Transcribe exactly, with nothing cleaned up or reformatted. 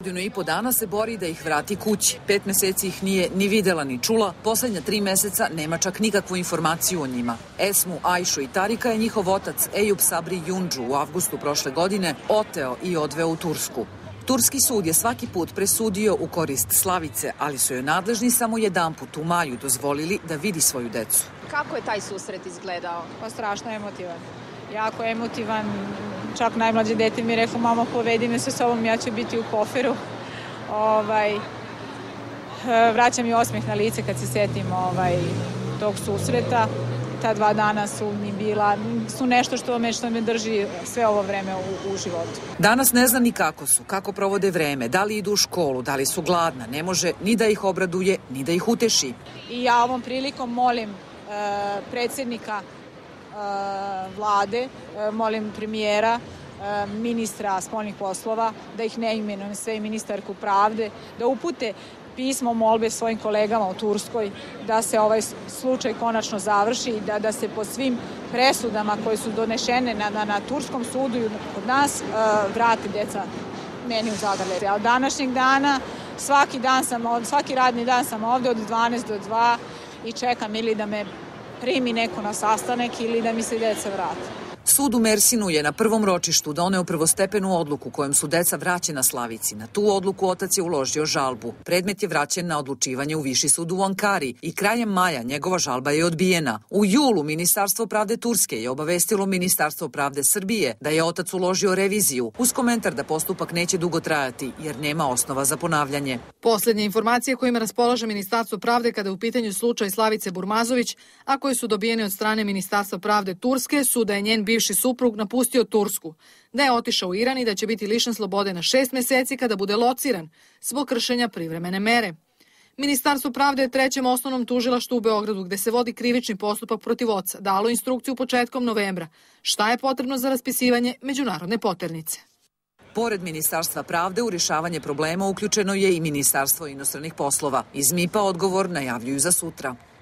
Godinu i po dana se bori da ih vrati kući. Pet meseci ih nije ni videla ni čula, poslednja tri meseca nema čak nikakvu informaciju o njima. Esmu, Ajšu i Tarika je njihov otac Ejub Sabri Jundžu u avgustu prošle godine oteo i odveo u Tursku. Turski sud je svaki put presudio u korist Slavice, ali su joj nadležni samo jedanput u maju dozvolili da vidi svoju decu. Kako je taj susret izgledao? Pa strašno emotivan. Jako emotivan. Čak najmlađe dete mi je rekao, mama, povedi me sa sobom, ja ću biti u koferu. Ovaj, vraća mi osmeh na lice kad se setim ovaj, tog susreta. Ta dva dana su mi bila, su nešto što me, što me drži sve ovo vreme u, u životu. Danas ne zna ni kako su, kako provode vreme, da li idu u školu, da li su gladna, ne može ni da ih obraduje, ni da ih uteši. I ja ovom prilikom molim e, predsjednika e, vlade, e, molim premijera, e, ministra spoljnih poslova, da ih ne imenujem sve, ministarku pravde, da upute pismo molbe svojim kolegama u Turskoj da se ovaj slučaj konačno završi i da, da se po svim presudama koje su donešene na, na, na turskom sudu i kod nas uh, vrati deca meni u Zagreb. A od današnjeg dana svaki, dan sam, svaki radni dan sam ovde od dvanaest do dva i čekam ili da me primi neko na sastanak ili da mi se deca vrati. Sud u Mersinu je na prvom ročištu doneo prvostepenu odluku kojom su deca vraćena Slavici. Na tu odluku otac je uložio žalbu. Predmet je vraćen na odlučivanje u Viši sud u Ankari i krajem maja njegova žalba je odbijena. U julu Ministarstvo pravde Turske je obavestilo Ministarstvo pravde Srbije da je otac uložio reviziju uz komentar da postupak neće dugo trajati jer nema osnova za ponavljanje. Poslednje informacije kojima raspolaže Ministarstvo pravde kada je u pitanju slučaj Slavice Burmazović, a koje su dobijene od strane Ministarstva pravde Turske, su da je njen bivši suprug napustio Tursku, da je otišao u Iran i da će biti lišen slobode na šest meseci kada bude lociran zbog kršenja privremene mere. Ministarstvo pravde je trećem osnovnom tužilaštvu u Beogradu, gde se vodi krivični postupak protiv oca, dalo instrukciju početkom novembra šta je potrebno za raspisivanje međunarodne poternice. Pored Ministarstva pravde u rješavanje problema uključeno je i Ministarstvo inostranih poslova. Iz M I P-a odgovor najavljuju za sutra.